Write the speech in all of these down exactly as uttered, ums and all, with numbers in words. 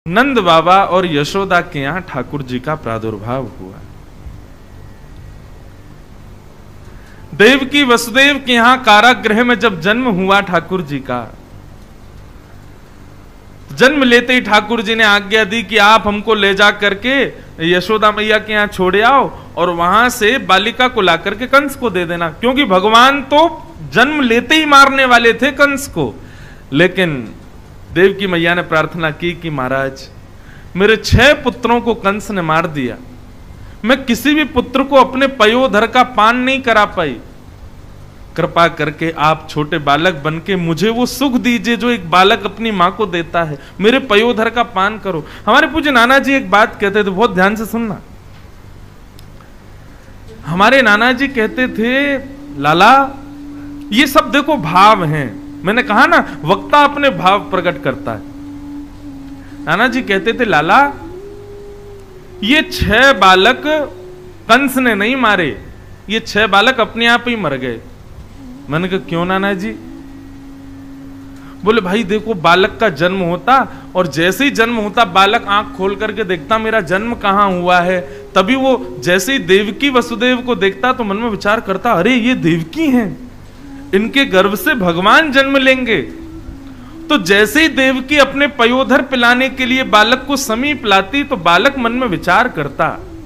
नंद बाबा और यशोदा के यहां ठाकुर जी का प्रादुर्भाव हुआ। देवकी वसुदेव के यहां कारागृह में जब जन्म हुआ ठाकुर जी का, जन्म लेते ही ठाकुर जी ने आज्ञा दी कि आप हमको ले जा करके यशोदा मैया के यहां छोड़े आओ और वहां से बालिका को ला करके कंस को दे देना, क्योंकि भगवान तो जन्म लेते ही मारने वाले थे कंस को। लेकिन देवकी मैया ने प्रार्थना की कि महाराज मेरे छह पुत्रों को कंस ने मार दिया, मैं किसी भी पुत्र को अपने पयोधर का पान नहीं करा पाई, कृपा करके आप छोटे बालक बनके मुझे वो सुख दीजिए जो एक बालक अपनी मां को देता है, मेरे पयोधर का पान करो। हमारे पूज्य नाना जी एक बात कहते थे, बहुत ध्यान से सुनना। हमारे नाना जी कहते थे, लाला ये सब देखो भाव हैं, मैंने कहा ना वक्ता अपने भाव प्रकट करता है। नाना जी कहते थे, लाला ये छह बालक कंस ने नहीं मारे, ये छह बालक अपने आप ही मर गए। मैंने कहा क्यों नाना जी? बोले भाई देखो बालक का जन्म होता और जैसे ही जन्म होता बालक आंख खोल करके देखता मेरा जन्म कहां हुआ है, तभी वो जैसे ही देवकी वसुदेव को देखता तो मन में विचार करता अरे ये देवकी हैं, इनके गर्भ से भगवान जन्म लेंगे। तो जैसे ही देवकी अपने पयोधर पिलाने के लिए बालक को समीप लाती तो बालक मन में विचार करता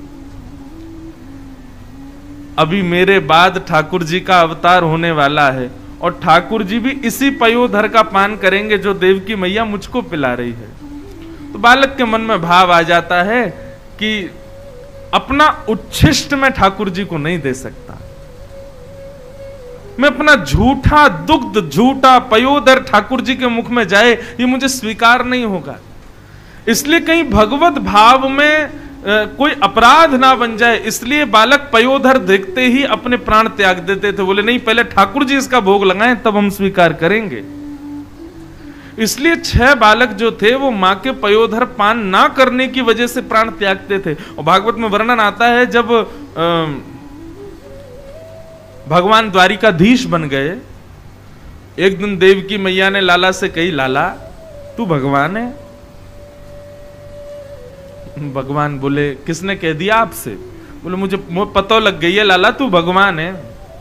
अभी मेरे बाद ठाकुर जी का अवतार होने वाला है और ठाकुर जी भी इसी पयोधर का पान करेंगे जो देवकी मैया मुझको पिला रही है। तो बालक के मन में भाव आ जाता है कि अपना उच्छिष्ट मैं ठाकुर जी को नहीं दे सकता, मैं अपना झूठा दुग्ध झूठा पयोधर ठाकुर जी के मुख में जाए ये मुझे स्वीकार नहीं होगा। इसलिए कहीं भगवत भाव में आ, कोई अपराध ना बन जाए, इसलिए बालक पयोधर देखते ही अपने प्राण त्याग देते थे। बोले नहीं पहले ठाकुर जी इसका भोग लगाएं तब हम स्वीकार करेंगे। इसलिए छह बालक जो थे वो मां के पयोधर पान ना करने की वजह से प्राण त्यागते थे। और भागवत में वर्णन आता है जब आ, भगवान द्वारिकाधीश बन गए, एक दिन देवकी मैया ने लाला से कही, लाला तू भगवान है? भगवान बोले किसने कह दिया आपसे? बोले मुझे पता लग गई है लाला तू भगवान है।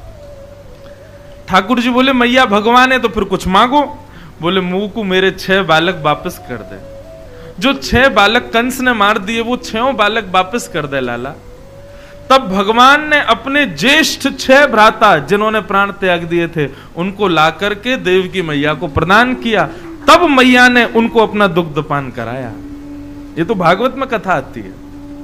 ठाकुर जी बोले मैया भगवान है तो फिर कुछ मांगो। बोले मुंह को मेरे छह बालक वापस कर दे, जो छह बालक कंस ने मार दिए वो छह बालक वापस कर दे लाला। तब भगवान ने अपने ज्येष्ठ छह भ्राता जिन्होंने प्राण त्याग दिए थे उनको लाकर के देवकी मैया को प्रदान किया, तब मैया ने उनको अपना दुग्ध पान कराया। ये तो भागवत में कथा आती है।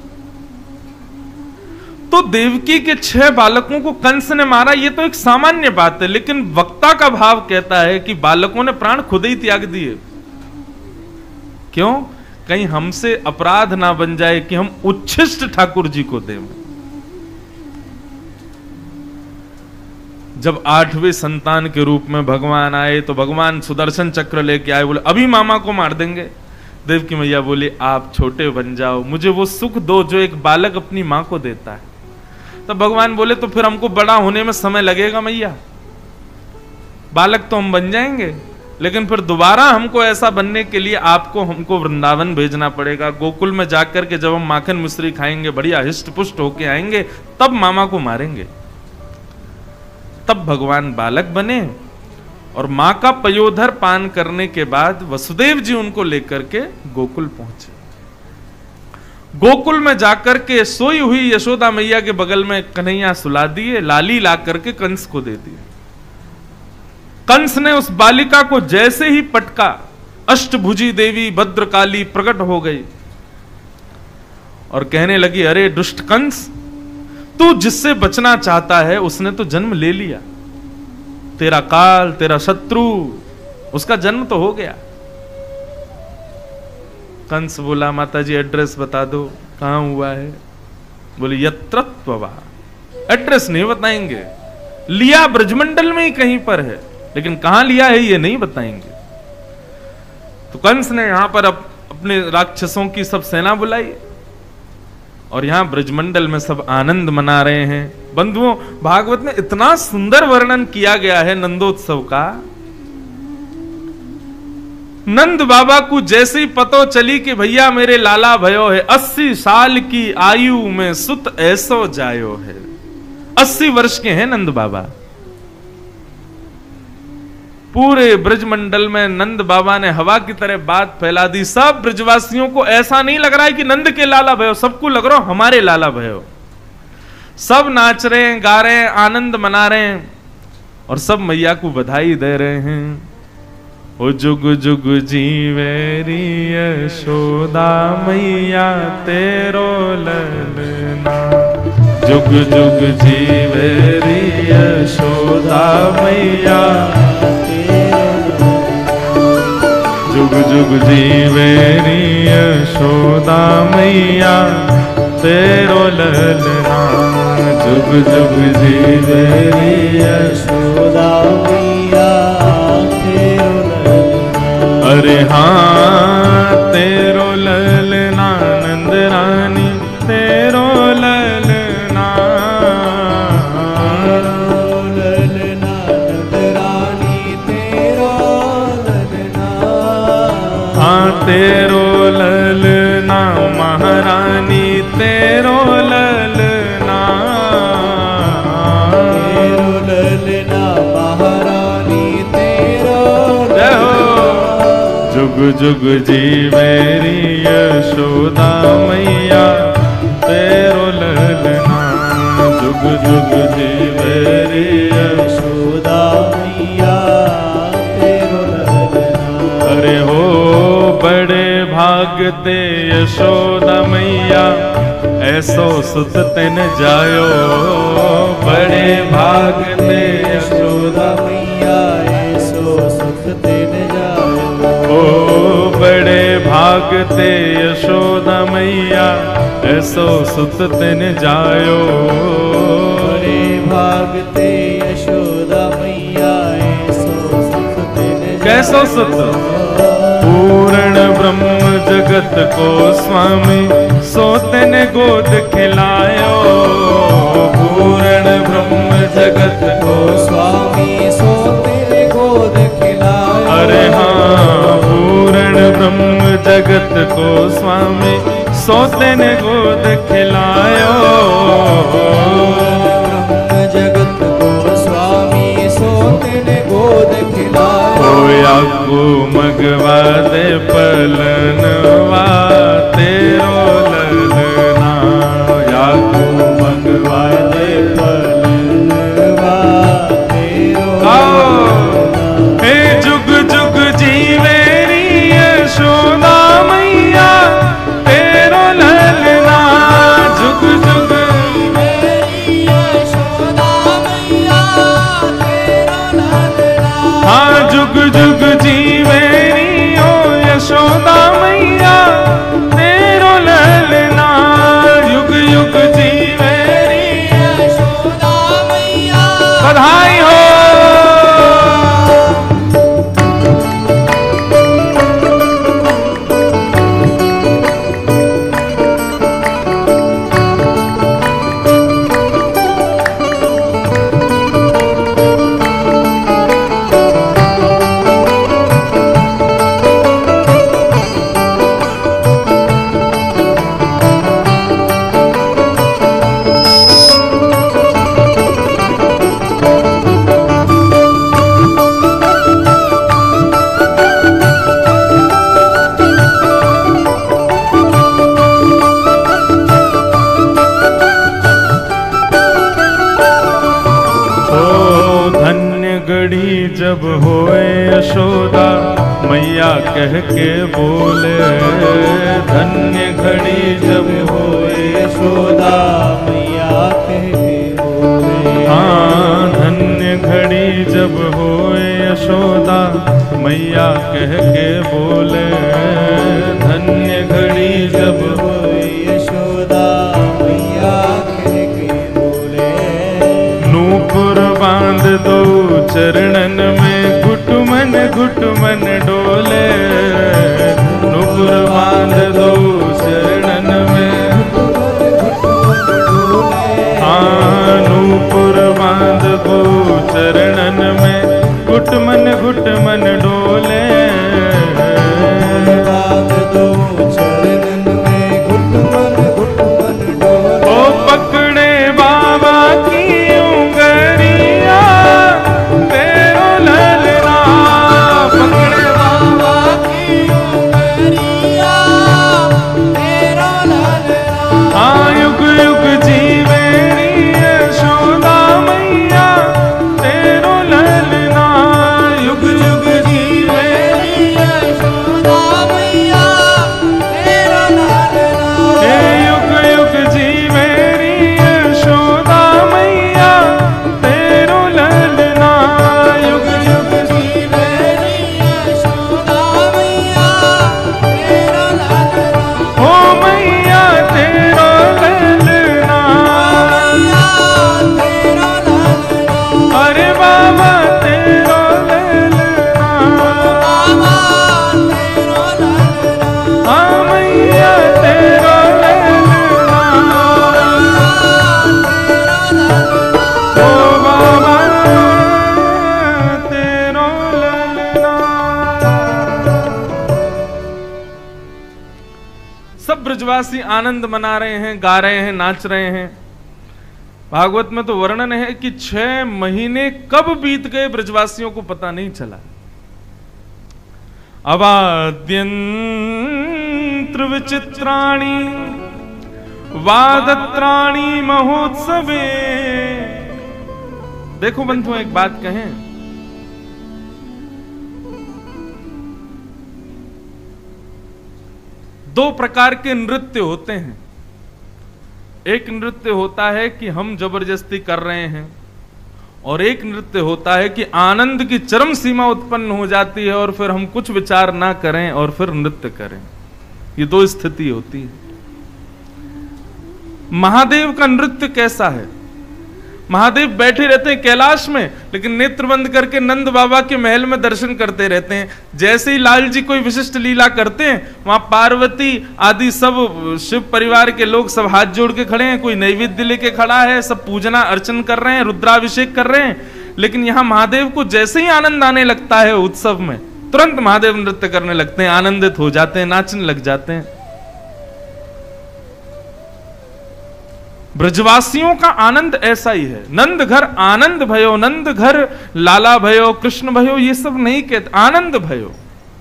तो देवकी के छह बालकों को कंस ने मारा ये तो एक सामान्य बात है, लेकिन वक्ता का भाव कहता है कि बालकों ने प्राण खुद ही त्याग दिए। क्यों? कहीं हमसे अपराध ना बन जाए कि हम उच्छिष्ट ठाकुर जी को दें। जब आठवें संतान के रूप में भगवान आए तो भगवान सुदर्शन चक्र लेके आए, बोले अभी मामा को मार देंगे। देवकी मैया बोली आप छोटे बन जाओ, मुझे वो सुख दो जो एक बालक अपनी मां को देता है। तब भगवान बोले तो फिर हमको बड़ा होने में समय लगेगा मैया, बालक तो हम बन जाएंगे लेकिन फिर दोबारा हमको ऐसा बनने के लिए आपको हमको वृंदावन भेजना पड़ेगा। गोकुल में जाकर के जब हम माखन मिश्री खाएंगे बढ़िया हिष्ट पुष्ट होके आएंगे तब मामा को मारेंगे। तब भगवान बालक बने और मां का पयोधर पान करने के बाद वसुदेव जी उनको लेकर के गोकुल पहुंचे। गोकुल में जाकर के सोई हुई यशोदा मैया के बगल में कन्हैया सुला दिए, लाली ला करके कंस को दे दिए। कंस ने उस बालिका को जैसे ही पटका, अष्टभुजी देवी भद्रकाली प्रकट हो गई और कहने लगी अरे दुष्ट कंस, तू जिससे बचना चाहता है उसने तो जन्म ले लिया, तेरा काल तेरा शत्रु उसका जन्म तो हो गया। कंस बोला माता जी एड्रेस बता दो कहां हुआ है। बोले यत्रत्ववा, एड्रेस नहीं बताएंगे, लिया ब्रजमंडल में ही कहीं पर है लेकिन कहां लिया है ये नहीं बताएंगे। तो कंस ने यहां पर अप, अपने राक्षसों की सब सेना बुलाई और यहां ब्रजमंडल में सब आनंद मना रहे हैं। बंधुओं भागवत में इतना सुंदर वर्णन किया गया है नंदोत्सव का नंद बाबा को जैसी पतो चली कि भैया मेरे लाला भयो है, अस्सी साल की आयु में सुत ऐसो जायो है। अस्सी वर्ष के हैं नंद बाबा। पूरे ब्रजमंडल में नंद बाबा ने हवा की तरह बात फैला दी। सब ब्रजवासियों को ऐसा नहीं लग रहा है कि नंद के लाला भयो, सबको लग रहा हमारे लाला भयो। सब नाच रहे हैं, गा रहे हैं, आनंद मना रहे हैं और सब मैया को बधाई दे रहे हैं। ओ जुग जुग जीवेरी यशोदा मैया तेरो ललना, जुग जुग जीवेरी यशोदा मैया, जुग जुग जीवेरी यशोदा मैया तेरो ललना, जुग जुग जीवेरी यशोदा मैया तेरो ललना। अरे हाँ तेरो ललना नंद रानी तेरो ललना, तेरो ललना नंद रानी तेरो ललना। हाँ तेरो ललना महारानी तेरो ललना, तेरो ललना महारानी तेरो ललना। जुग जुग जीवेरी यशोदा मैया तेरो ललना, जुग जुग जीवेरी यशोदा मैया तेरो ललना। अरे हो बड़े भागते यशोदा मैया ऐसो सुत तेन जायो, बड़े भागते यशोदा मैया ऐसो सुत तेन जायो। ओ बड़े भागते यशोदा मैया ऐसो सुत तेन जायो, बड़े भागते यशोदा मैया ऐसो सुत तेन जायो। कैसो सुत? पूर्ण ब्रह्म जगत को स्वामी सोतन गोद खिलायो, पूर्ण ब्रह्म जगत को स्वामी सोतन गोद खिलायो। अरे हाँ पूर्ण ब्रह्म जगत को स्वामी सोतन गोद खिलायो, ब्रह्म जगत को स्वामी सोतन गोद खिलायो। होया को मगवा दे पलनवा तेरो ललना, या को मगवा दे पलनवा तेरो ललना। हे जुग जुग जीवेरी यशोदा मैया तेरो ललना, जुग जुग जीवेरी यशोदा मैया तेरो ललना। हाँ जुग जुग जीवेरी ओ यशोदा मैया तेरो ललना, युग युग जीवेरी यशोदा मैया। बधाई हो। जब होए यशोदा मैया कह के बोले, धन्य घड़ी जब होए यशोदा मैया कह के बोले। हाँ धन्य घड़ी जब होए यशोदा मैया कह के बोले, धन्य घड़ी जब होए यशोदा मैया कह के बोले। नूपुर बांध दो चरणन में घुटमन घुटमन डोले, नूपुर बांध दो चरणन में सब ब्रजवासी आनंद मना रहे हैं, गा रहे हैं, नाच रहे हैं। भागवत में तो वर्णन है कि छह महीने कब बीत गए ब्रजवासियों को पता नहीं चला। अवाद्यंत्र विचित्राणि वादत्राणि महोत्सवे। देखो बंधुओं, एक बात कहें, दो प्रकार के नृत्य होते हैं। एक नृत्य होता है कि हम जबरदस्ती कर रहे हैं, और एक नृत्य होता है कि आनंद की चरम सीमा उत्पन्न हो जाती है और फिर हम कुछ विचार ना करें और फिर नृत्य करें। ये दो स्थिति होती है। महादेव का नृत्य कैसा है? महादेव बैठे रहते हैं कैलाश में, लेकिन नेत्र बंद करके नंद बाबा के महल में दर्शन करते रहते हैं। जैसे ही लाल जी कोई विशिष्ट लीला करते हैं, वहां पार्वती आदि सब शिव परिवार के लोग सब हाथ जोड़ के खड़े हैं, कोई नैवेद्य लेके खड़ा है, सब पूजना अर्चन कर रहे हैं, रुद्राभिषेक कर रहे हैं। लेकिन यहां महादेव को जैसे ही आनंद आने लगता है उत्सव में, तुरंत महादेव नृत्य करने लगते हैं, आनंदित हो जाते हैं, नाचने लग जाते हैं। ब्रजवासियों का आनंद ऐसा ही है। नंद घर आनंद भयो, नंद घर लाला भयो, कृष्ण भयो, ये सब नहीं कहते, आनंद भयो।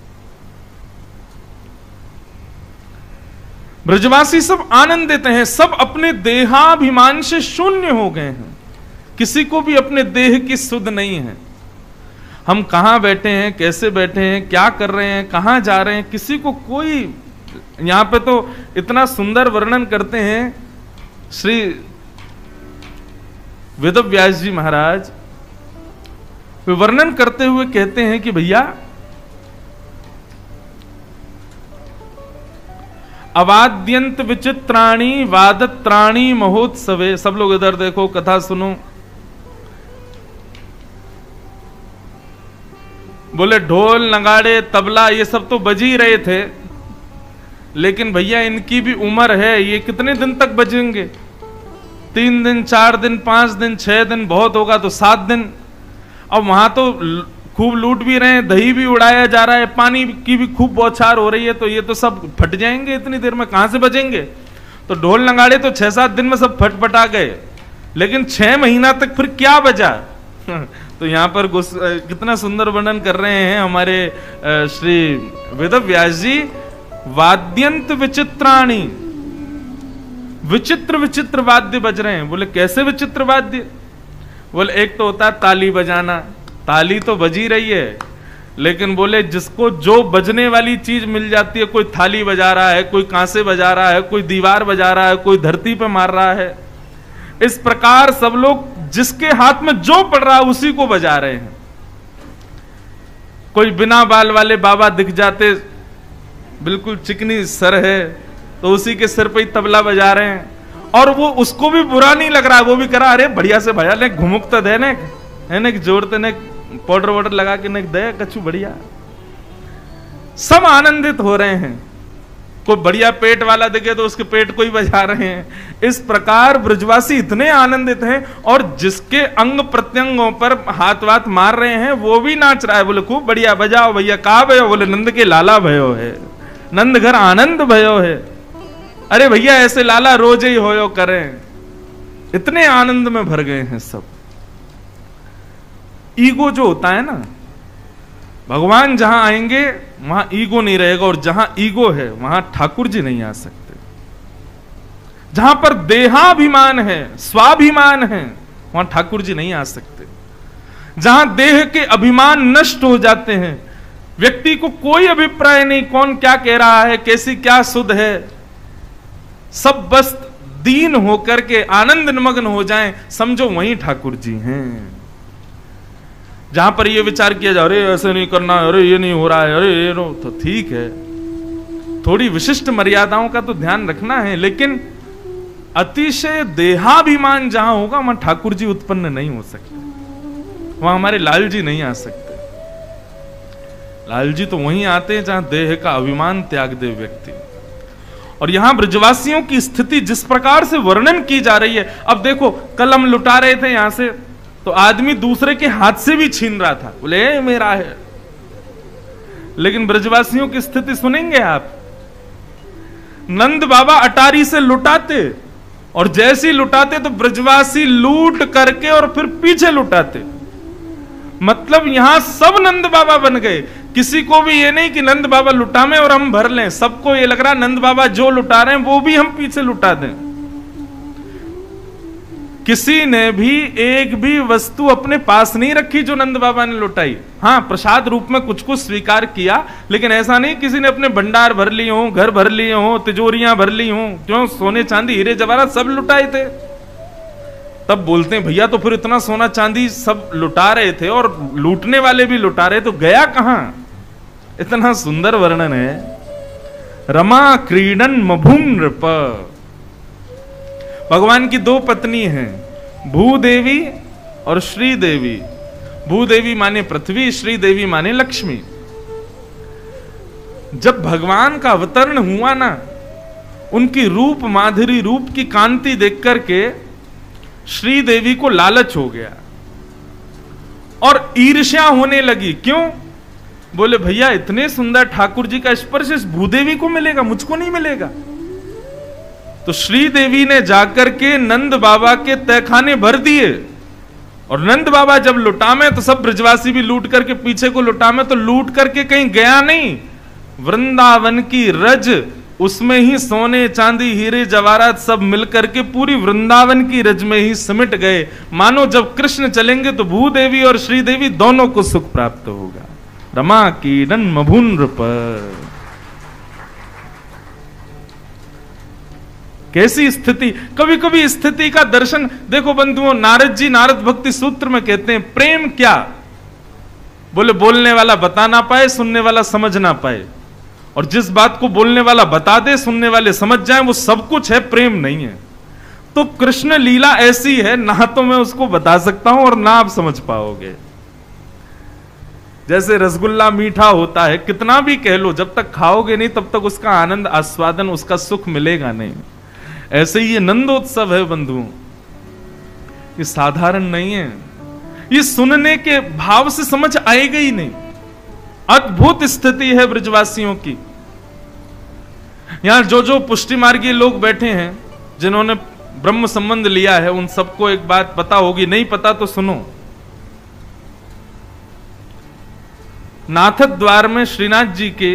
ब्रजवासी सब आनंदित हैं, सब अपने देहाभिमान से शून्य हो गए हैं। किसी को भी अपने देह की सुध नहीं है। हम कहां बैठे हैं, कैसे बैठे हैं, क्या कर रहे हैं, कहां जा रहे हैं, किसी को कोई। यहां पे तो इतना सुंदर वर्णन करते हैं श्री वेदव्यास जी महाराज। वे वर्णन करते हुए कहते हैं कि भैया, अवाद्यंत विचित्राणि वादत्राणि महोत्सवे। सब लोग इधर देखो, कथा सुनो। बोले ढोल नगाड़े तबला ये सब तो बज ही रहे थे, लेकिन भैया इनकी भी उम्र है, ये कितने दिन तक बजेंगे? तीन दिन, चार दिन, पांच दिन, छह दिन, बहुत होगा तो सात दिन। अब वहां तो खूब लूट भी रहे हैं, दही भी उड़ाया जा रहा है, पानी की भी खूब बौछार हो रही है, तो ये तो सब फट जाएंगे इतनी देर में, कहां से बजेंगे? तो ढोल नगाड़े तो छह सात दिन में सब फटफटा गए, लेकिन छह महीना तक फिर क्या बजा? तो यहां पर कितना सुंदर वर्णन कर रहे हैं हमारे श्री वेदव्यास जी। वाद्यंत विचित्राणि, विचित्र विचित्र वाद्य बज रहे हैं। बोले कैसे विचित्र वाद्य? बोले एक तो होता है ताली बजाना, ताली तो बजी रही है, लेकिन बोले जिसको जो बजने वाली चीज मिल जाती है, कोई थाली बजा रहा है, कोई कांसे बजा रहा है, कोई दीवार बजा रहा है, कोई धरती पे मार रहा है। इस प्रकार सब लोग जिसके हाथ में जो पड़ रहा है उसी को बजा रहे हैं। कोई बिना बाल वाले बाबा दिख जाते, बिल्कुल चिकनी सर है, तो उसी के सिर पे ही तबला बजा रहे हैं, और वो उसको भी बुरा नहीं लग रहा है, वो भी करा अरे बढ़िया से भया ने घुमुक तो दे ने है ने जोड़ते ने पाउडर वाउडर लगा के ने दे कछु बढ़िया। सब आनंदित हो रहे हैं। कोई बढ़िया पेट वाला दिखे तो उसके पेट को ही बजा रहे हैं। इस प्रकार ब्रजवासी इतने आनंदित हैं, और जिसके अंग प्रत्यंगों पर हाथ वाथ मार रहे हैं वो भी नाच रहा है। बोले खूब बढ़िया बजाओ भैया। कहा भयो? बोले नंद के लाला भयो है, नंद घर आनंद भयो है। अरे भैया ऐसे लाला रोज ही होयो करें। इतने आनंद में भर गए हैं सब। ईगो जो होता है ना, भगवान जहां आएंगे वहां ईगो नहीं रहेगा, और जहां ईगो है वहां ठाकुर जी नहीं आ सकते। जहां पर देहाभिमान है, स्वाभिमान है, वहां ठाकुर जी नहीं आ सकते। जहां देह के अभिमान नष्ट हो जाते हैं, व्यक्ति को कोई अभिप्राय नहीं कौन क्या कह रहा है, कैसी क्या सुध है, सब बस दीन होकर के आनंद निमग्न हो जाएं, समझो वहीं ठाकुर जी हैं। जहां पर ये विचार किया जा, अरे ऐसे नहीं करना, अरे ये नहीं हो रहा है, अरे ये नो, तो ठीक है, थोड़ी विशिष्ट मर्यादाओं का तो ध्यान रखना है, लेकिन अतिशय देहाभिमान जहां होगा वहां ठाकुर जी उत्पन्न नहीं हो सकते, वहां हमारे लाल जी नहीं आ सकते। लाल जी तो वहीं आते हैं जहां देह का अभिमान त्याग दे व्यक्ति। और यहां ब्रजवासियों की स्थिति जिस प्रकार से वर्णन की जा रही है, अब देखो कल हम लुटा रहे थे यहां से, तो आदमी दूसरे के हाथ से भी छीन रहा था, बोले ए, मेरा है। लेकिन ब्रजवासियों की स्थिति सुनेंगे आप, नंद बाबा अटारी से लुटाते, और जैसे ही लुटाते तो ब्रजवासी लूट करके और फिर पीछे लुटाते। मतलब यहां सब नंद बाबा बन गए। किसी को भी ये नहीं कि नंद बाबा लुटावे और हम भर लें, सबको ये लग रहा नंद बाबा जो लुटा रहे हैं वो भी हम पीछे लुटा दें। किसी ने भी एक भी वस्तु अपने पास नहीं रखी जो नंद बाबा ने लुटाई। हाँ, प्रसाद रूप में कुछ कुछ स्वीकार किया, लेकिन ऐसा नहीं किसी ने अपने भंडार भर लिए हो, घर भर लिए हो, तिजोरियां भर ली हो। क्यों? सोने चांदी हीरे जवाहरात सब लुटाए थे। तब बोलते हैं भैया तो फिर इतना सोना चांदी सब लुटा रहे थे और लूटने वाले भी लुटा रहे, तो गया कहां? इतना सुंदर वर्णन है। रमा क्रीडन मभुम नृप। भगवान की दो पत्नी हैं, भूदेवी और श्रीदेवी। भूदेवी माने पृथ्वी, श्रीदेवी माने लक्ष्मी। जब भगवान का अवतरण हुआ ना, उनकी रूप माधुरी, रूप की कांति देख करके श्रीदेवी को लालच हो गया और ईर्ष्या होने लगी। क्यों? बोले भैया इतने सुंदर ठाकुर जी का स्पर्श इस भूदेवी को मिलेगा, मुझको नहीं मिलेगा। तो श्रीदेवी ने जाकर के नंद बाबा के तहखाने भर दिए, और नंद बाबा जब लुटामे तो सब ब्रजवासी भी लूट करके पीछे को लुटामे, तो लूट करके कहीं गया नहीं। वृंदावन की रज, उसमें ही सोने चांदी हीरे जवाहरात सब मिलकर के पूरी वृंदावन की रज में ही सिमट गए। मानो जब कृष्ण चलेंगे तो भूदेवी और श्रीदेवी दोनों को सुख प्राप्त होगा। रमा कीडन मभुन पर कैसी स्थिति! कभी कभी स्थिति का दर्शन देखो बंधुओं। नारद जी नारद भक्ति सूत्र में कहते हैं प्रेम क्या? बोले बोलने वाला बता ना पाए, सुनने वाला समझ ना पाए, और जिस बात को बोलने वाला बता दे, सुनने वाले समझ जाएं, वो सब कुछ है, प्रेम नहीं है। तो कृष्ण लीला ऐसी है, ना तो मैं उसको बता सकता हूं और ना आप समझ पाओगे। जैसे रसगुल्ला मीठा होता है, कितना भी कह लो, जब तक खाओगे नहीं तब तक उसका आनंद, आस्वादन, उसका सुख मिलेगा नहीं। ऐसे ही ये नंदोत्सव है बंधुओं, ये साधारण नहीं है। ये सुनने के भाव से समझ आएगा ही नहीं। अद्भुत स्थिति है ब्रजवासियों की। यहां जो जो पुष्टि मार्गीय लोग बैठे हैं, जिन्होंने ब्रह्म संबंध लिया है, उन सबको एक बात पता होगी, नहीं पता तो सुनो। नाथ द्वार में श्रीनाथ जी के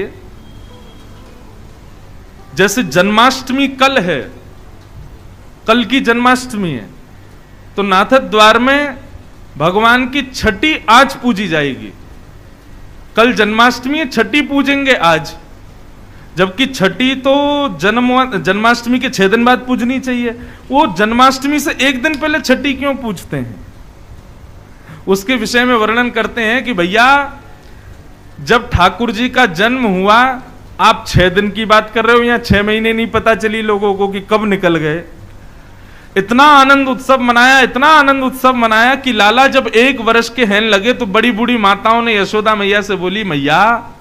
जैसे जन्माष्टमी कल है, कल की जन्माष्टमी है, तो नाथ द्वार में भगवान की छठी आज पूजी जाएगी। कल जन्माष्टमी है, छठी पूजेंगे आज, जबकि छठी तो जन्म जन्माष्टमी के छह दिन बाद पूजनी चाहिए। वो जन्माष्टमी से एक दिन पहले छठी क्यों पूजते हैं? उसके विषय में वर्णन करते हैं कि भैया जब ठाकुर जी का जन्म हुआ, आप छह दिन की बात कर रहे हो या छह महीने नहीं पता चली लोगों को कि कब निकल गए। इतना आनंद उत्सव मनाया, इतना आनंद उत्सव मनाया कि लाला जब एक वर्ष के हैं लगे तो बड़ी बूढ़ी माताओं ने यशोदा मैया से बोली, मैया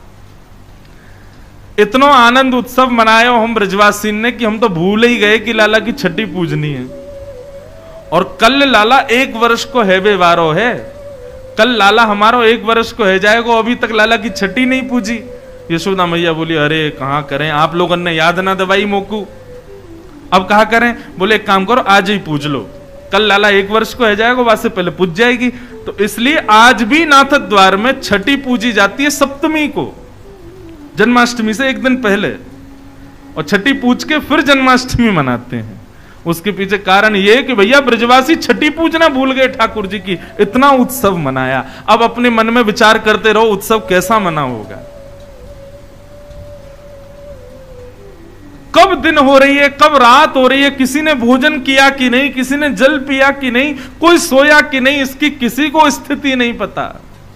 इतना आनंद उत्सव मनाया हम ब्रजवासी ने कि हम तो भूल ही गए कि लाला की छठी पूजनी है। और कल लाला एक वर्ष को है बेवारो है, कल लाला हमारा एक वर्ष को है जाएगा, अभी तक लाला की छठी नहीं पूजी। यशोदा मैया बोली, अरे कहां करें, आप लोगों ने याद ना दवाई मोकू, अब कहा करें? बोले एक काम करो, आज ही पूज लो, कल लाला एक वर्ष को है जाएगा, वहां से पहले पूज जाएगी। तो इसलिए आज भी नाथ द्वार में छठी पूजी जाती है सप्तमी को, जन्माष्टमी से एक दिन पहले, और छठी पूज के फिर जन्माष्टमी मनाते हैं। उसके पीछे कारण यह कि भैया ब्रजवासी छठी पूजना भूल गए ठाकुर जी की, इतना उत्सव मनाया। अब अपने मन में विचार करते रहो उत्सव कैसा मना होगा, कब दिन हो रही है, कब रात हो रही है, किसी ने भोजन किया कि नहीं, किसी ने जल पिया कि नहीं, कोई सोया कि नहीं, इसकी किसी को स्थिति नहीं पता।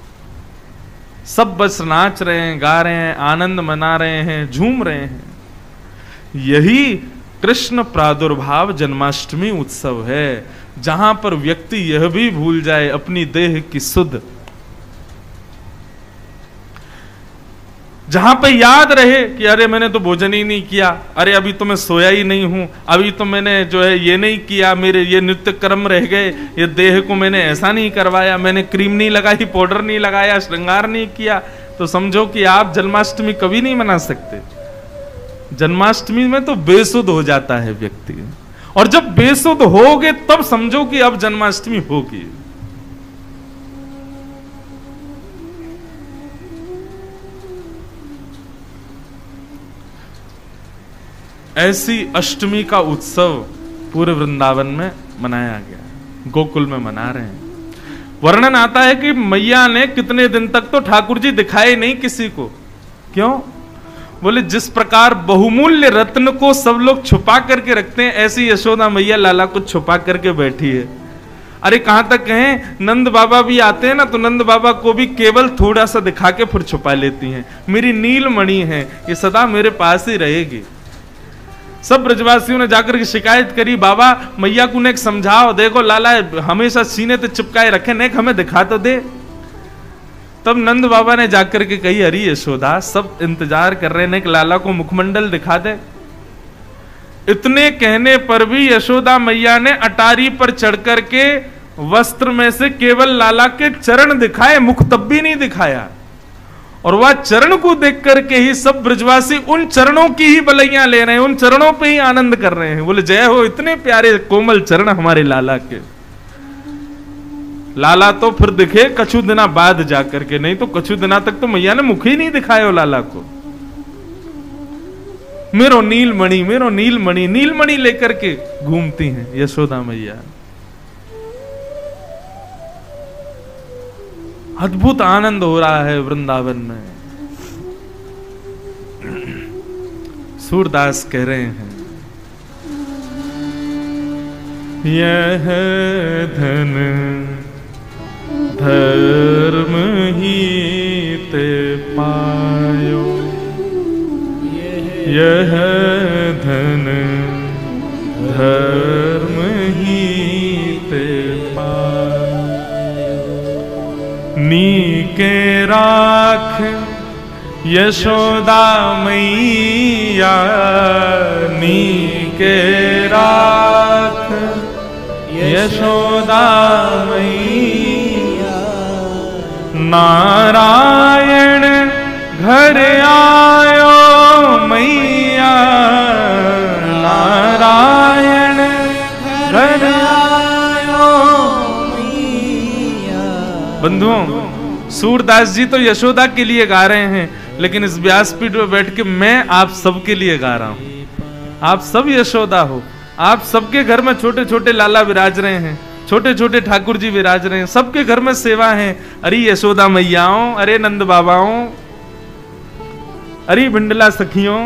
सब बस नाच रहे हैं, गा रहे हैं, आनंद मना रहे हैं, झूम रहे हैं। यही कृष्ण प्रादुर्भाव जन्माष्टमी उत्सव है, जहां पर व्यक्ति यह भी भूल जाए अपनी देह की सुध, जहां पे याद रहे कि अरे मैंने तो भोजन ही नहीं किया, अरे अभी तो मैं सोया ही नहीं हूं, अभी तो मैंने जो है ये नहीं किया, मेरे ये नित्य कर्म रह गए, ये देह को मैंने ऐसा नहीं करवाया, मैंने क्रीम नहीं लगाई, पाउडर नहीं लगाया, श्रृंगार नहीं किया, तो समझो कि आप जन्माष्टमी कभी नहीं मना सकते। जन्माष्टमी में तो बेसुध हो जाता है व्यक्ति, और जब बेसुध होगे तब समझो कि अब जन्माष्टमी होगी। ऐसी अष्टमी का उत्सव पूरे वृंदावन में मनाया गया, गोकुल में मना रहे हैं। वर्णन आता है कि मैया ने कितने दिन तक तो ठाकुर जी दिखाए नहीं किसी को। क्यों? बोले जिस प्रकार बहुमूल्य रत्न को सब लोग छुपा करके रखते हैं, ऐसी यशोदा मैया लाला को छुपा करके बैठी है। अरे कहां तक कहें, नंद बाबा भी आते हैं ना, तो नंद बाबा को भी केवल थोड़ा सा दिखा के फिर छुपा लेती हैं। मेरी नीलमणि है, ये सदा मेरे पास ही रहेगी। सब ब्रजवासियों ने जाकर के शिकायत करी, बाबा मैया को नेक समझाओ, देखो लाला हमेशा सीने ते चिपकाए रखे, नेक हमें दिखा तो दे। तब नंद बाबा ने जाकर के कही, अरे यशोदा सब इंतजार कर रहे हैं कि लाला को मुखमंडल दिखा दे। इतने कहने पर भी यशोदा मैया ने अटारी पर चढ़ करके वस्त्र में से केवल लाला के चरण दिखाए, मुख तब भी नहीं दिखाया। और वह चरण को देख करके ही सब ब्रजवासी उन चरणों की ही बलैयां ले रहे हैं, उन चरणों पे ही आनंद कर रहे हैं। बोले जय हो, इतने प्यारे कोमल चरण हमारे लाला के। लाला तो फिर दिखे कछु दिना बाद जाकर के, नहीं तो कछु दिना तक तो मैया ने मुख ही नहीं दिखाया लाला को। मेरो नीलमणि, मेरो नीलमणि, नीलमणि लेकर के घूमती हैं यशोदा मैया। अद्भुत आनंद हो रहा है वृंदावन में। सूरदास कह रहे हैं, यह धन धर्म ही ते पायो, यह धन धर्म ही ते पायो, नीके राख यशोदा मैया, नीके राख यशोदा मैया, नारायण घर आयो मैया, नारायण घर आयो मैया। बंधुओं, सूरदास जी तो यशोदा के लिए गा रहे हैं, लेकिन इस व्यासपीठ पे बैठ के मैं आप सबके लिए गा रहा हूं। आप सब यशोदा हो, आप सबके घर में छोटे छोटे लाला विराज रहे हैं, छोटे छोटे ठाकुर जी विराज रहे हैं, सबके घर में सेवा है। अरे यशोदा मैयाओं, अरे नंद बाबाओं, अरे भिंडला सखियों,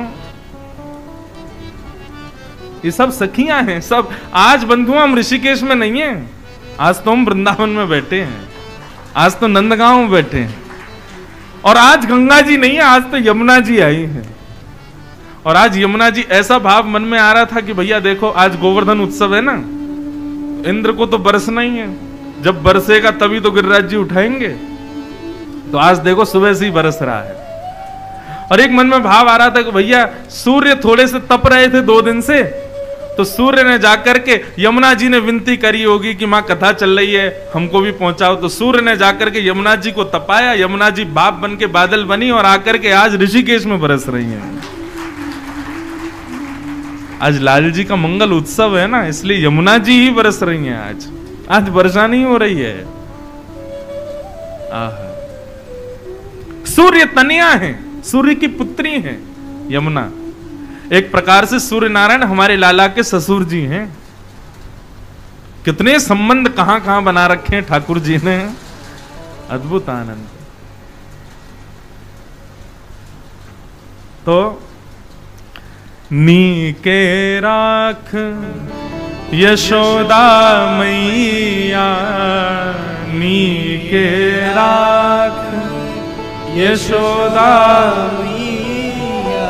ये सब सखियां हैं सब। आज बंधुआ हम ऋषिकेश में नहीं है, आज तो हम वृंदावन में बैठे हैं, आज तो नंदगांव में बैठे हैं। और आज गंगा जी नहीं है, आज तो यमुना जी आई है। और आज यमुना जी, ऐसा भाव मन में आ रहा था कि भैया देखो आज गोवर्धन उत्सव है ना, इंद्र को तो बरसना ही है, जब बरसेगा तभी तो गिरिराज जी उठाएंगे। तो आज देखो सुबह से ही बरस रहा है। और एक मन में भाव आ रहा था कि भैया सूर्य थोड़े से तप रहे थे दो दिन से, तो सूर्य ने जाकर के, यमुना जी ने विनती करी होगी कि मां कथा चल रही है हमको भी पहुंचाओ, तो सूर्य ने जाकर के यमुना जी को तपाया, यमुना जी बाप बन के बादल बनी और आकर के आज ऋषिकेश में बरस रही हैं। आज लाल जी का मंगल उत्सव है ना, इसलिए यमुना जी ही बरस रही हैं। आज आज वर्षा नहीं हो रही है। आह, सूर्य तनिया है, सूर्य की पुत्री है यमुना। एक प्रकार से सूर्य नारायण हमारे लाला के ससुर जी हैं। कितने संबंध कहां कहां बना रखे हैं ठाकुर जी ने, अद्भुत आनंद। तो नीके राख यशोदा मैया, नीके राख यशोदा मैया,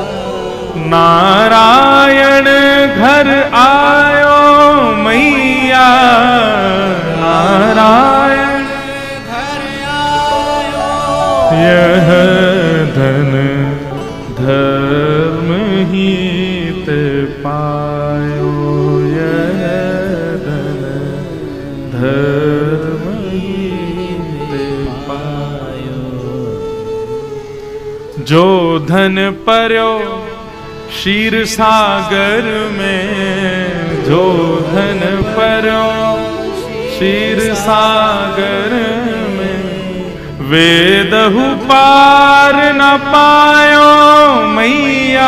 नारायण घर आयो मैया, नारायण घर आयो, यह धन धर्म ही ते पायो, यह धन धर्म ही ते पायो, जो धन पर्यो क्षीर सागर में जो धन परो, क्षीर सागर में वेदहु पार न पायो मैया,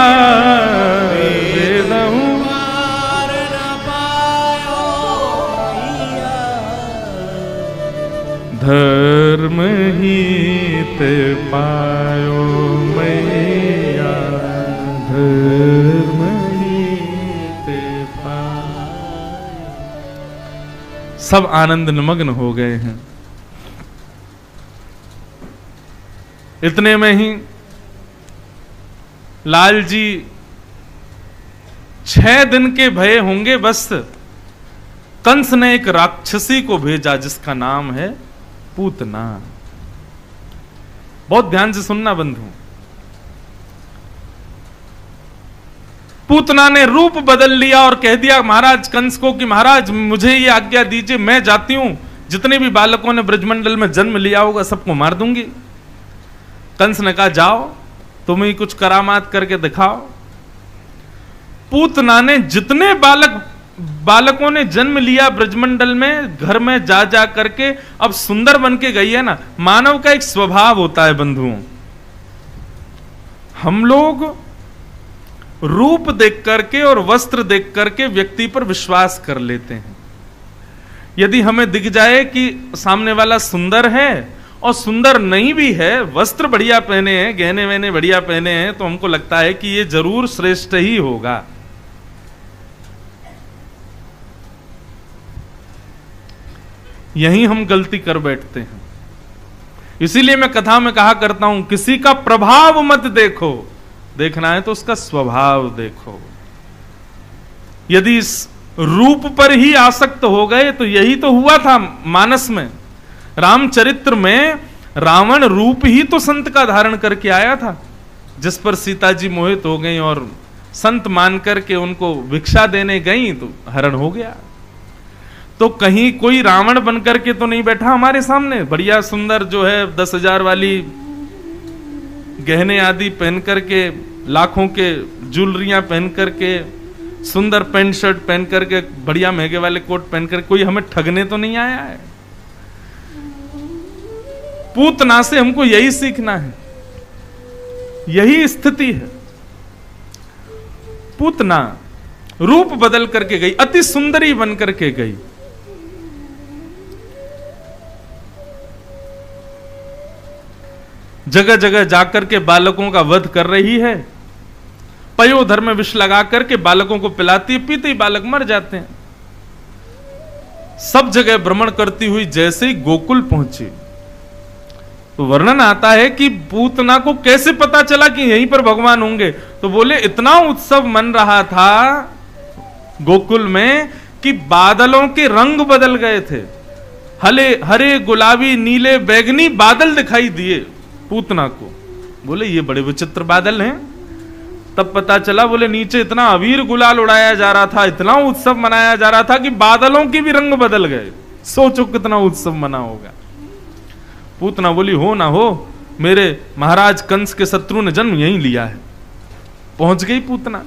वेदहु पार न पायो मैया, धर्म हित पायो मैया, धर्म हित पायो। सब आनंद निमग्न हो गए हैं। इतने में ही लाल जी छह दिन के भये होंगे बस, कंस ने एक राक्षसी को भेजा जिसका नाम है पूतना। बहुत ध्यान से सुनना बंधु। पूतना ने रूप बदल लिया और कह दिया महाराज कंस को कि महाराज मुझे ये आज्ञा दीजिए, मैं जाती हूं, जितने भी बालकों ने ब्रजमंडल में जन्म लिया होगा सबको मार दूंगी। कंस ने कहा जाओ तुम ही कुछ करामात करके दिखाओ। पूतना ने जितने बालक बालकों ने जन्म लिया ब्रजमंडल में, घर में जा जा करके अब सुंदर बन के गई है ना। मानव का एक स्वभाव होता है बंधुओं, हम लोग रूप देख करके और वस्त्र देख करके व्यक्ति पर विश्वास कर लेते हैं। यदि हमें दिख जाए कि सामने वाला सुंदर है और सुंदर नहीं भी है, वस्त्र बढ़िया पहने हैं, गहने वहने बढ़िया पहने हैं, तो हमको लगता है कि ये जरूर श्रेष्ठ ही होगा। यही हम गलती कर बैठते हैं। इसीलिए मैं कथा में कहा करता हूं किसी का प्रभाव मत देखो, देखना है तो उसका स्वभाव देखो। यदि इस रूप पर ही आसक्त हो गए तो यही तो हुआ था मानस में। रामचरित्र में रावण रूप ही तो संत का धारण करके आया था, जिस पर सीता जी मोहित हो गई और संत मान करके उनको भिक्षा देने गई तो हरण हो गया। तो कहीं कोई रावण बन करके तो नहीं बैठा हमारे सामने, बढ़िया सुंदर जो है दस हजार वाली गहने आदि पहन करके, लाखों के ज्वेलरियां पहन करके, सुंदर पैंट शर्ट पहन करके, बढ़िया महंगे वाले कोट पहन कर कोई हमें ठगने तो नहीं आया है। पूतना से हमको यही सीखना है, यही स्थिति है। पूतना रूप बदल करके गई, अति सुंदरी बन करके गई। जगह जगह जाकर के बालकों का वध कर रही है, पयोधर में विष लगा करके बालकों को पिलाती, पीते ही बालक मर जाते हैं। सब जगह भ्रमण करती हुई जैसे ही गोकुल पहुंची तो वर्णन आता है कि पूतना को कैसे पता चला कि यहीं पर भगवान होंगे। तो बोले इतना उत्सव मन रहा था गोकुल में कि बादलों के रंग बदल गए थे। हले हरे गुलाबी नीले बैगनी बादल दिखाई दिए पूतना को। बोले ये बड़े विचित्र बादल हैं। तब पता चला, बोले नीचे इतना अबीर गुलाल उड़ाया जा रहा था, इतना उत्सव मनाया जा रहा था कि बादलों के भी रंग बदल गए। सोचो कितना उत्सव मना होगा। पूतना बोली हो ना हो, मेरे महाराज कंस के शत्रु ने जन्म यहीं लिया है। पहुंच गई पूतना,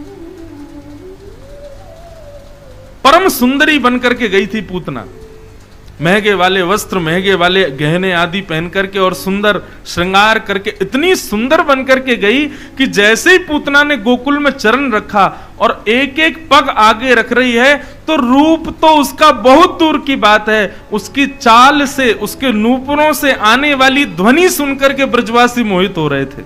परम सुंदरी बनकर के गई थी पूतना। महंगे वाले वस्त्र, महंगे वाले गहने आदि पहन करके और सुंदर श्रृंगार करके इतनी सुंदर बनकर के गई कि जैसे ही पूतना ने गोकुल में चरण रखा और एक एक पग आगे रख रही है तो रूप तो उसका बहुत दूर की बात है, उसकी चाल से, उसके नूपुरों से आने वाली ध्वनि सुनकर के ब्रजवासी मोहित हो रहे थे।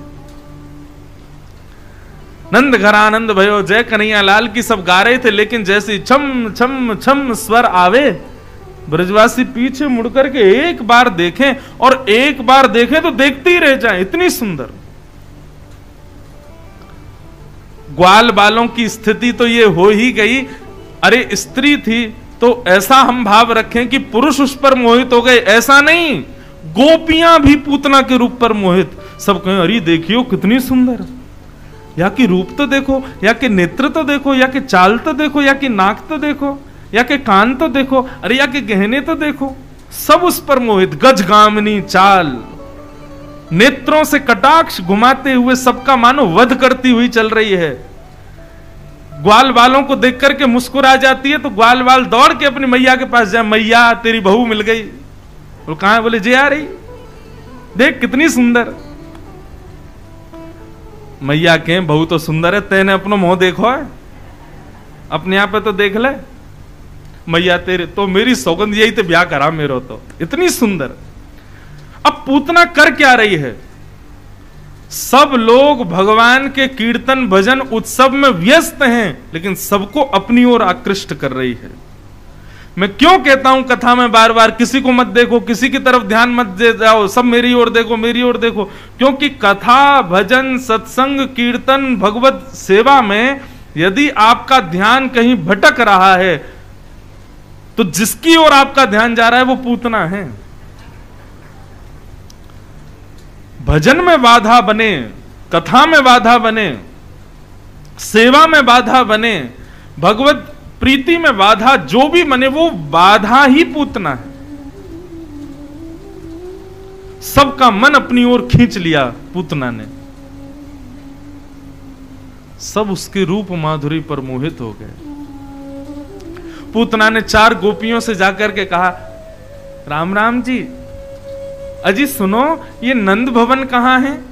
नंद घरानंद भयो जय कन्हैया लाल की सब गा रहे थे, लेकिन जैसे छम छम छम स्वर आवे, ब्रजवासी पीछे मुड़कर के एक बार देखें और एक बार देखें तो देखते ही रह जाएं, इतनी सुंदर। ग्वाल बालों की स्थिति तो ये हो ही गई। अरे स्त्री थी तो ऐसा हम भाव रखें कि पुरुष उस पर मोहित हो गए, ऐसा नहीं, गोपियां भी पूतना के रूप पर मोहित। सब कहें अरे देखियो कितनी सुंदर, या कि रूप तो देखो, या कि नेत्र तो देखो, या कि चाल तो देखो, या कि नाक तो देखो, या के कान तो देखो, अरे या के गहने तो देखो। सब उस पर मोहित। गजगामिनी चाल, नेत्रों से कटाक्ष घुमाते हुए सबका मानो वध करती हुई चल रही है। ग्वाल वालों को देख करके मुस्कुरा जाती है तो ग्वाल वाल दौड़ के अपनी मैया के पास जाए, मैया तेरी बहू मिल गई। वो कहां है? बोले जे आ रही, देख कितनी सुंदर। मैया के बहू तो सुंदर है, तेने अपनो मुंह देखो है, अपने आप पे तो देख ले। मैया तेरे तो मेरी सौगंध यही तो ब्याह करा मेरो, तो इतनी सुंदर। अब पूतना कर क्या रही है? सब लोग भगवान के कीर्तन भजन उत्सव में व्यस्त हैं, लेकिन सबको अपनी ओर आकृष्ट कर रही है। मैं क्यों कहता हूं कथा में बार बार किसी को मत देखो, किसी की तरफ ध्यान मत दे जाओ, सब मेरी ओर देखो, मेरी ओर देखो। क्योंकि कथा भजन सत्संग कीर्तन भगवत सेवा में यदि आपका ध्यान कहीं भटक रहा है तो जिसकी ओर आपका ध्यान जा रहा है वो पूतना है। भजन में बाधा बने, कथा में बाधा बने, सेवा में बाधा बने, भगवत प्रीति में बाधा जो भी बने वो बाधा ही पूतना है। सबका मन अपनी ओर खींच लिया पूतना ने, सब उसके रूप माधुरी पर मोहित हो गए। पूतना ने चार गोपियों से जाकर के कहा, राम राम जी, अजी सुनो, ये नंद भवन कहां है?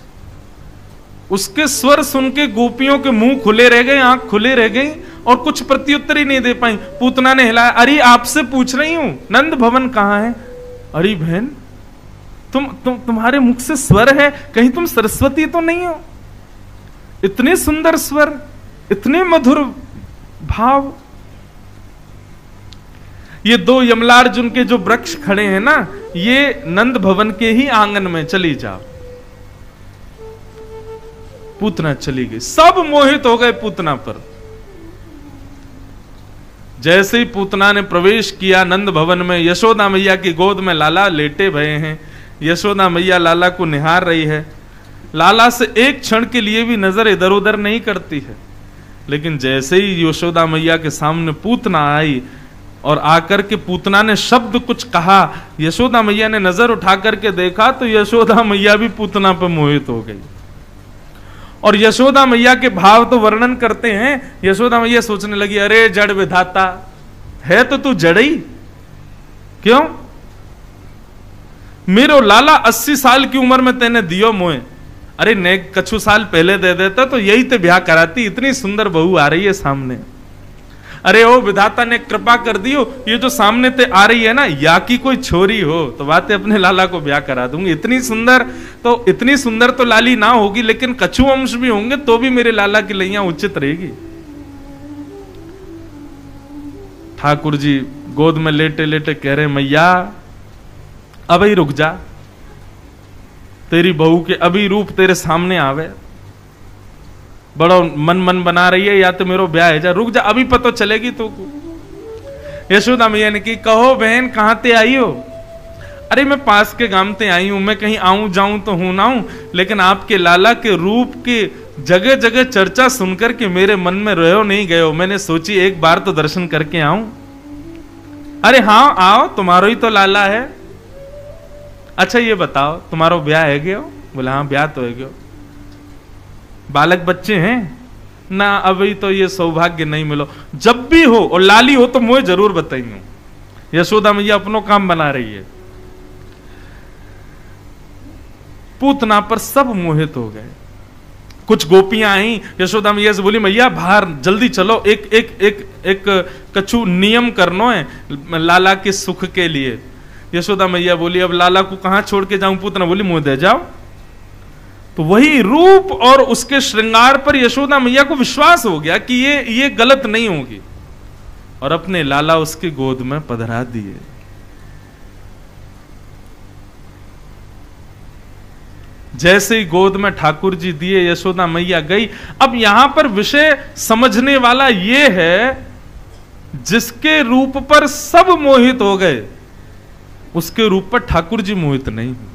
उसके स्वर सुन के गोपियों के मुंह खुले रह गए, आंख खुले रह गई और कुछ प्रत्युत्तर ही नहीं दे पाई। पूतना ने हिलाया, अरे आपसे पूछ रही हूं नंद भवन कहां है? अरे बहन, तुम तुम तुम्हारे मुख से स्वर है, कहीं तुम सरस्वती तो नहीं हो? इतने सुंदर स्वर, इतने मधुर भाव। ये दो यमलार्जुन के जो वृक्ष खड़े हैं ना, ये नंद भवन के ही आंगन में, चली जाओ। पूतना चली गई, सब मोहित हो गए पूतना पर। जैसे ही पूतना ने प्रवेश किया नंद भवन में, यशोदा मैया की गोद में लाला लेटे भये हैं। यशोदा मैया लाला को निहार रही है, लाला से एक क्षण के लिए भी नजर इधर उधर नहीं करती है। लेकिन जैसे ही यशोदा मैया के सामने पूतना आई और आकर के पूतना ने शब्द कुछ कहा, यशोदा मैया ने नजर उठा करके देखा तो यशोदा मैया भी पूतना पर मोहित हो गई। और यशोदा मैया के भाव तो वर्णन करते हैं। यशोदा मैया सोचने लगी, अरे जड़ विधाता है तो तू जड़ ही क्यों? मेरो लाला अस्सी साल की उम्र में तेने दियो मोए, अरे ने कछु साल पहले दे देता तो यही तो ब्याह कराती, इतनी सुंदर बहू आ रही है सामने। अरे ओ विधाता ने कृपा कर दियो, ये जो सामने ते आ रही है ना, या की कोई छोरी हो तो बातें अपने लाला को ब्याह करा दूंगी। इतनी सुंदर तो इतनी सुंदर तो लाली ना होगी, लेकिन कछु अंश भी होंगे तो भी मेरे लाला की लैया उचित रहेगी। ठाकुर जी गोद में लेटे लेटे कह रहे, मैया अब ही रुक जा, तेरी बहू के अभी रूप तेरे सामने आवे, बड़ा मन मन बना रही है, या तो मेरो ब्याह है जा, रुक जा, अभी पता चलेगी तो। यशोदा मैया ने की, कहो बहन कहां ते आई हो? अरे मैं पास के गांव ते आई हूं, मैं कहीं आऊं जाऊं तो हूं ना हूं, लेकिन आपके लाला के रूप के जगह जगह चर्चा सुनकर के मेरे मन में रहो नहीं गए हो, मैंने सोची एक बार तो दर्शन करके आऊं। अरे हाँ आओ, तुम्हारो ही तो लाला है। अच्छा ये बताओ तुम्हारो ब्याह है गयो? बोला हाँ ब्याह तो है गयो। बालक बच्चे हैं ना? अभी तो ये सौभाग्य नहीं मिलो, जब भी हो और लाली हो तो मुझे जरूर बताइए। यशोदा मैया अपनो काम बना रही है। पूतना पर सब मोहित हो गए। कुछ गोपियां आई, यशोदा मैया से बोली, मैया बाहर जल्दी चलो, एक एक एक एक कछु नियम करनो है लाला के सुख के लिए। यशोदा मैया बोली, अब लाला को कहां छोड़ के जाऊं? पूतना बोली, मुंह दे जाओ। तो वही रूप और उसके श्रृंगार पर यशोदा मैया को विश्वास हो गया कि ये ये गलत नहीं होगी, और अपने लाला उसकी गोद में पधरा दिए। जैसे ही गोद में ठाकुर जी दिए, यशोदा मैया गई। अब यहां पर विषय समझने वाला ये है, जिसके रूप पर सब मोहित हो गए, उसके रूप पर ठाकुर जी मोहित नहीं हुए।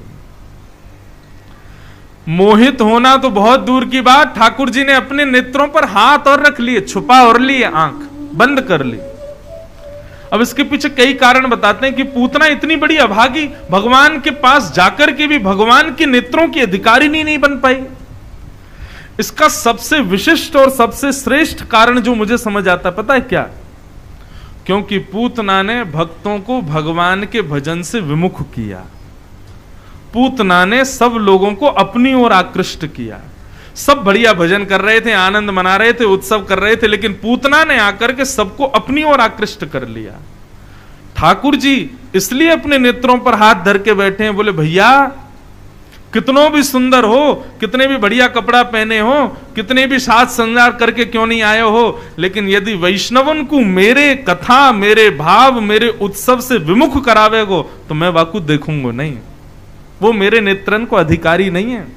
मोहित होना तो बहुत दूर की बात, ठाकुर जी ने अपने नेत्रों पर हाथ और रख लिए, छुपा और लिए, आंख बंद कर ली। अब इसके पीछे कई कारण बताते हैं कि पूतना इतनी बड़ी अभागी, भगवान के पास जाकर के भी भगवान के नेत्रों की अधिकारिणी नहीं बन पाई। इसका सबसे विशिष्ट और सबसे श्रेष्ठ कारण जो मुझे समझ आता, पता है क्या? क्योंकि पूतना ने भक्तों को भगवान के भजन से विमुख किया। पूतना ने सब लोगों को अपनी ओर आकृष्ट किया। सब बढ़िया भजन कर रहे थे, आनंद मना रहे थे, उत्सव कर रहे थे, लेकिन पूतना ने आकर के सबको अपनी ओर आकृष्ट कर लिया। ठाकुर जी इसलिए अपने नेत्रों पर हाथ धर के बैठे हैं, बोले भैया कितनों भी सुंदर हो, कितने भी बढ़िया कपड़ा पहने हो, कितने भी साज श्रृंगार करके क्यों नहीं आए हो, लेकिन यदि वैष्णवन को मेरे कथा, मेरे भाव, मेरे उत्सव से विमुख करावेगो तो मैं वाकु देखूंगा नहीं। वो मेरे नेत्रन को अधिकारी नहीं है।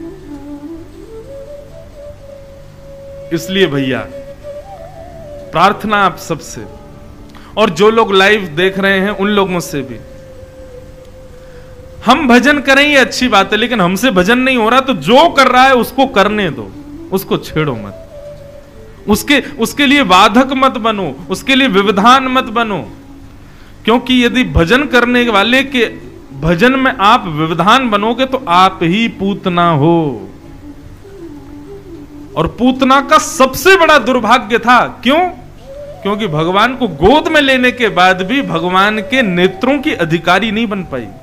इसलिए भैया प्रार्थना आप सबसे, और जो लोग लाइव देख रहे हैं उन लोगों से भी, हम भजन करें ये अच्छी बात है, लेकिन हमसे भजन नहीं हो रहा तो जो कर रहा है उसको करने दो, उसको छेड़ो मत, उसके उसके लिए बाधक मत बनो, उसके लिए व्यवधान मत बनो। क्योंकि यदि भजन करने वाले के भजन में आप व्यवधान बनोगे तो आप ही पूतना हो। और पूतना का सबसे बड़ा दुर्भाग्य था, क्यों? क्योंकि भगवान को गोद में लेने के बाद भी भगवान के नेत्रों की अधिकारी नहीं बन पाई।